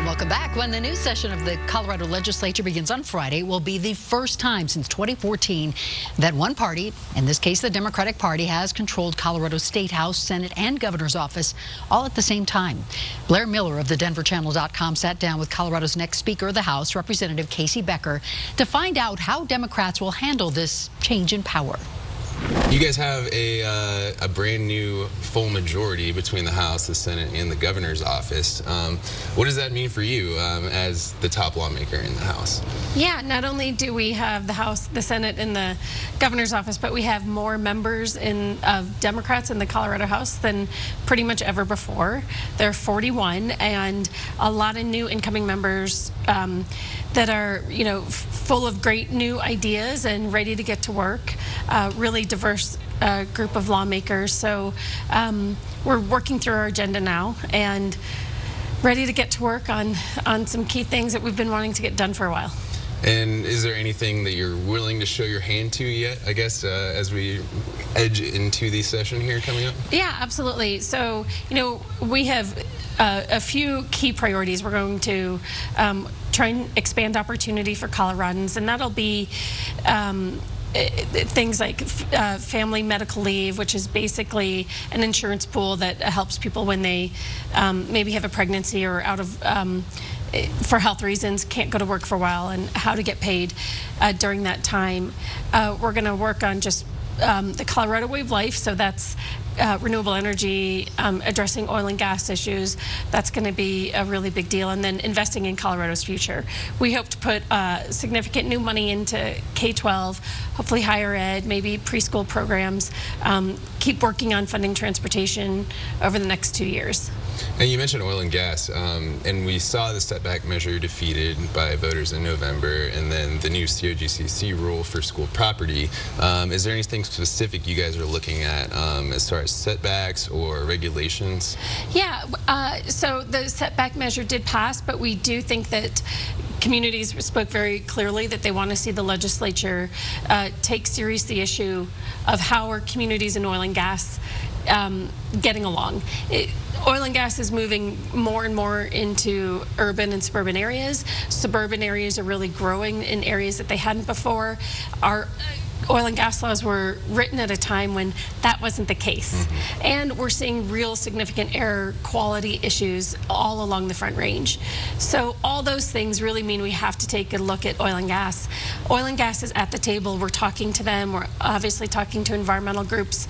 Welcome back. When the new session of the Colorado Legislature begins on Friday, it will be the first time since 2014 that one party, in this case the Democratic Party, has controlled Colorado's State House, Senate, and Governor's office all at the same time. Blair Miller of the DenverChannel.com sat down with Colorado's next Speaker of the House, Representative Casey Becker, to find out how Democrats will handle this change in power. You guys have a brand new full majority between the House, the Senate, and the Governor's office. What does that mean for you as the top lawmaker in the House? Yeah, not only do we have the House, the Senate, and the Governor's office, but we have more members of Democrats in the Colorado House than pretty much ever before. There are 41, and a lot of new incoming members that are, full of great new ideas and ready to get to work. Really diverse group of lawmakers. So we're working through our agenda now and ready to get to work on some key things that we've been wanting to get done for a while. And is there anything that you're willing to show your hand to yet, I guess, as we edge into the session here coming up? Yeah, absolutely. So, we have a few key priorities. We're going to try and expand opportunity for Coloradans, and that'll be things like family medical leave, which is basically an insurance pool that helps people when they maybe have a pregnancy or out of for health reasons can't go to work for a while, and how to get paid during that time. We're going to work on just the Colorado way of life, so that's renewable energy, addressing oil and gas issues. That's going to be a really big deal. And then investing in Colorado's future. We hope to put significant new money into K-12, hopefully higher ed, maybe preschool programs, keep working on funding transportation over the next 2 years. And you mentioned oil and gas, and we saw the setback measure defeated by voters in November, and then the new COGCC rule for school property. Is there anything specific you guys are looking at as far as setbacks or regulations? Yeah, so the setback measure did pass, but we do think that communities spoke very clearly that they want to see the legislature take serious the issue of how are communities in oil and gas getting along. Oil and gas is moving more and more into urban and suburban areas. Suburban areas are really growing in areas that they hadn't before. Our oil and gas laws were written at a time when that wasn't the case. Mm-hmm. And we're seeing real significant air quality issues all along the Front Range. So all those things really mean we have to take a look at oil and gas. Oil and gas is at the table. We're talking to them. We're obviously talking to environmental groups.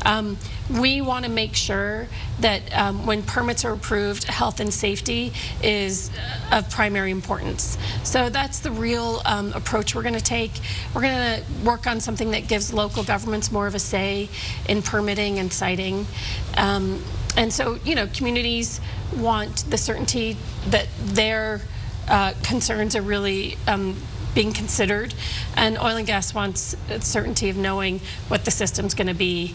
We want to make sure that when permits are approved, health and safety is of primary importance. So that's the real approach we're going to take. We're going to work on something that gives local governments more of a say in permitting and siting. And so, communities want the certainty that their concerns are really being considered, and oil and gas wants certainty of knowing what the system's going to be.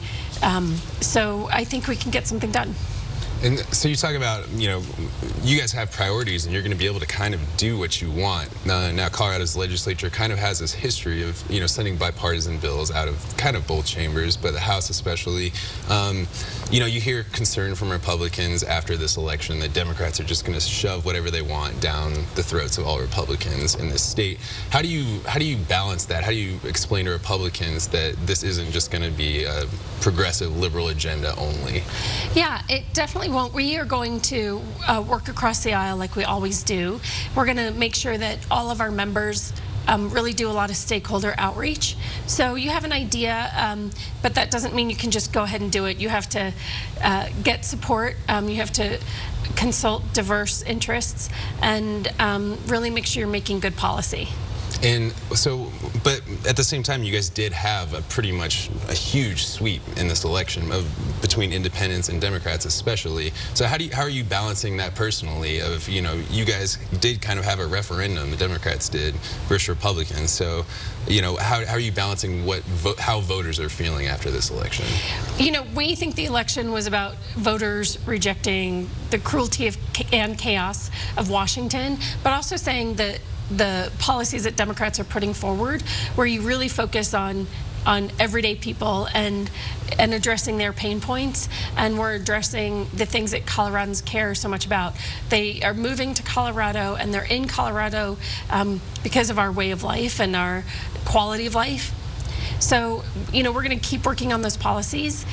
So I think we can get something done. And so you talk about, you guys have priorities and you're going to be able to kind of do what you want. Now Colorado's legislature kind of has this history of, sending bipartisan bills out of kind of both chambers, but the House especially. You hear concern from Republicans after this election that Democrats are just going to shove whatever they want down the throats of all Republicans in this state. How do you balance that? How do you explain to Republicans that this isn't just going to be a progressive liberal agenda only? Yeah, it definitely won't. We are going to work across the aisle like we always do. We're going to make sure that all of our members really do a lot of stakeholder outreach. So you have an idea, but that doesn't mean you can just go ahead and do it. You have to get support. You have to consult diverse interests and really make sure you're making good policy. And so, but at the same time, you guys did have pretty much a huge sweep in this election between independents and Democrats especially. So how are you balancing that personally of, you guys did kind of have a referendum, the Democrats did, versus Republicans. So, how are you balancing how voters are feeling after this election? We think the election was about voters rejecting the cruelty and chaos of Washington, but also saying that the policies that Democrats are putting forward, where you really focus on on everyday people and addressing their pain points, and we're addressing the things that Coloradans care so much about. They are moving to Colorado, and they're in Colorado because of our way of life and our quality of life. So, we're going to keep working on those policies,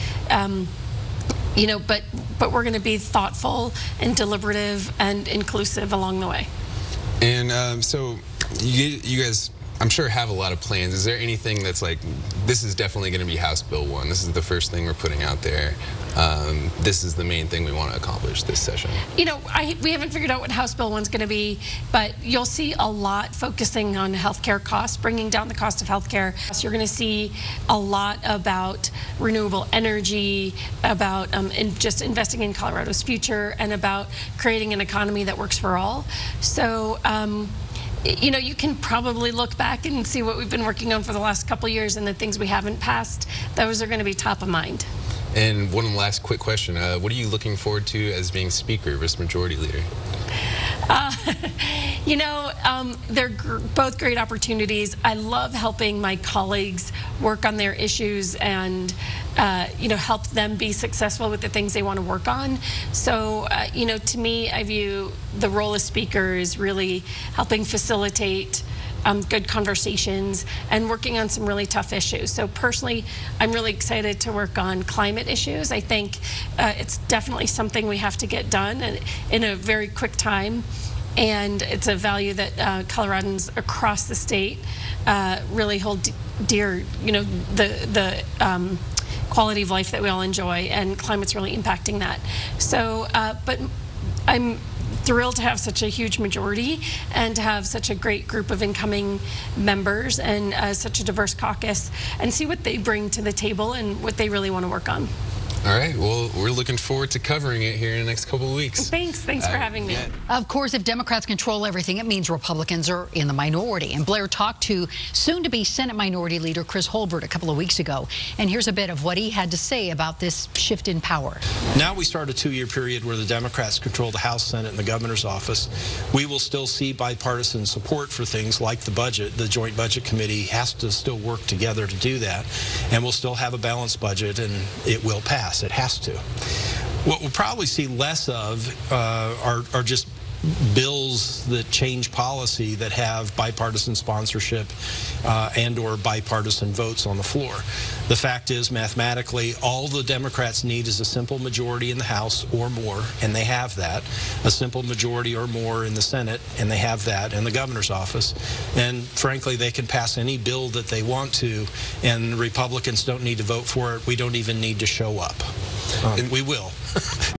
but we're going to be thoughtful and deliberative and inclusive along the way. And so you guys, I'm sure, have a lot of plans. Is there anything that's like, this is definitely going to be House Bill 1. This is the first thing we're putting out there. This is the main thing we want to accomplish this session. We haven't figured out what House Bill 1's going to be, but you'll see a lot focusing on healthcare costs, bringing down the cost of healthcare. So you're going to see a lot about renewable energy, about just investing in Colorado's future, and about creating an economy that works for all. So, you can probably look back and see what we've been working on for the last couple of years and the things we haven't passed. Those are going to be top of mind. And one last quick question. What are you looking forward to as being Speaker versus Majority Leader? They're both great opportunities. I love helping my colleagues work on their issues and, help them be successful with the things they want to work on. So, to me, I view the role of Speaker as really helping facilitate good conversations and working on some really tough issues. So personally, I'm really excited to work on climate issues. I think it's definitely something we have to get done in a very quick time. And it's a value that Coloradans across the state really hold dear, the quality of life that we all enjoy, and climate's really impacting that. So, but I'm thrilled to have such a huge majority and to have such a great group of incoming members and such a diverse caucus, and see what they bring to the table and what they really want to work on. All right, well, we're looking forward to covering it here in the next couple of weeks. Thanks for having me. Of course, if Democrats control everything, it means Republicans are in the minority. And Blair talked to soon-to-be Senate Minority Leader Chris Holbert a couple of weeks ago. And here's a bit of what he had to say about this shift in power. Now we start a 2-year period where the Democrats control the House, Senate, and the governor's office. We will still see bipartisan support for things like the budget. The Joint Budget Committee has to still work together to do that. And we'll still have a balanced budget, and it will pass. It has to. What we'll probably see less of are just bills that change policy that have bipartisan sponsorship and/or bipartisan votes on the floor. The fact is, mathematically, all the Democrats need is a simple majority in the House or more, and they have that. A simple majority or more in the Senate, and they have that in the governor's office. And frankly, they can pass any bill that they want to, and Republicans don't need to vote for it. We don't even need to show up. We will.